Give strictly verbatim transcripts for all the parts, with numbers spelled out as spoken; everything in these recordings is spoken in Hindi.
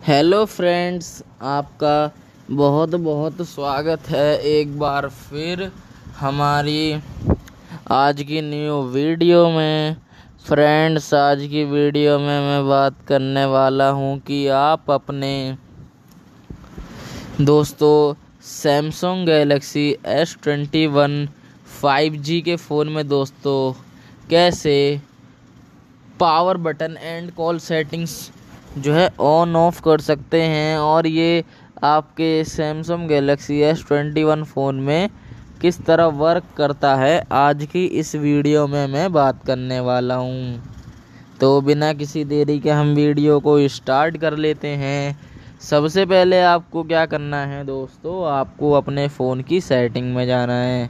हेलो फ्रेंड्स, आपका बहुत बहुत स्वागत है एक बार फिर हमारी आज की न्यू वीडियो में। फ्रेंड्स, आज की वीडियो में मैं बात करने वाला हूं कि आप अपने दोस्तों Samsung Galaxy S twenty one five G के फ़ोन में दोस्तों कैसे power button and call settings जो है ऑन ऑफ कर सकते हैं, और ये आपके Samsung Galaxy S twenty one phone में किस तरह वर्क करता है, आज की इस वीडियो में मैं बात करने वाला हूँ। तो बिना किसी देरी के हम वीडियो को स्टार्ट कर लेते हैं। सबसे पहले आपको क्या करना है दोस्तों, आपको अपने फ़ोन की सेटिंग में जाना है।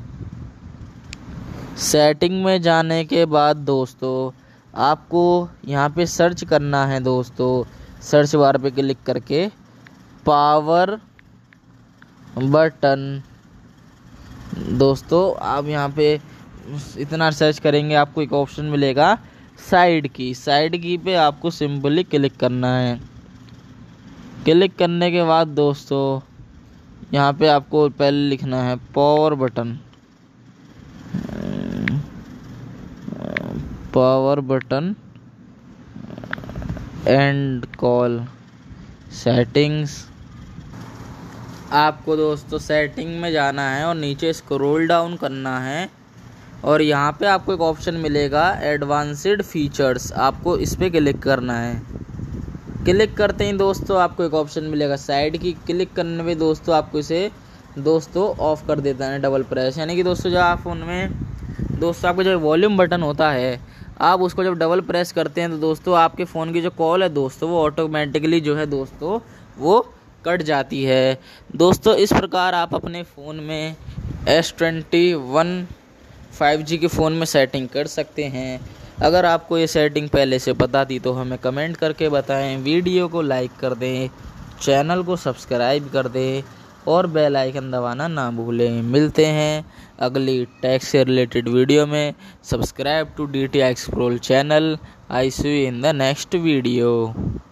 सेटिंग में जाने के बाद दोस्तों आपको यहाँ पे सर्च करना है दोस्तों, सर्च बार पे क्लिक करके पावर बटन। दोस्तों आप यहाँ पे इतना सर्च करेंगे, आपको एक ऑप्शन मिलेगा साइड की। साइड की पे आपको सिंपली क्लिक करना है। क्लिक करने के बाद दोस्तों यहाँ पे आपको पहले लिखना है power button, power button and call settings. आपको दोस्तों सेटिंग में जाना है और नीचे स्क्रॉल डाउन करना है, और यहाँ पे आपको एक ऑप्शन मिलेगा एडवांस्ड फीचर्स, आपको इस पर क्लिक करना है। क्लिक करते ही दोस्तों आपको एक ऑप्शन मिलेगा साइड की। क्लिक करने पे दोस्तों आपको इसे दोस्तों ऑफ कर देता है डबल प्रेस, यानी कि दोस्तों जब आप फ़ोन में दोस्तों आपको जो वॉल्यूम बटन होता है, आप उसको जब डबल प्रेस करते हैं तो दोस्तों आपके फ़ोन की जो कॉल है दोस्तों वो ऑटोमेटिकली जो है दोस्तों वो कट जाती है। दोस्तों इस प्रकार आप अपने फ़ोन में S twenty one five G के फ़ोन में सेटिंग कर सकते हैं। अगर आपको ये सेटिंग पहले से पता थी तो हमें कमेंट करके बताएं, वीडियो को लाइक कर दें, चैनल को सब्सक्राइब कर दें और बेल आइकन दबाना ना भूलें। मिलते हैं अगली टेक से रिलेटेड वीडियो में। Subscribe to D T explore channel. I see you in the next video.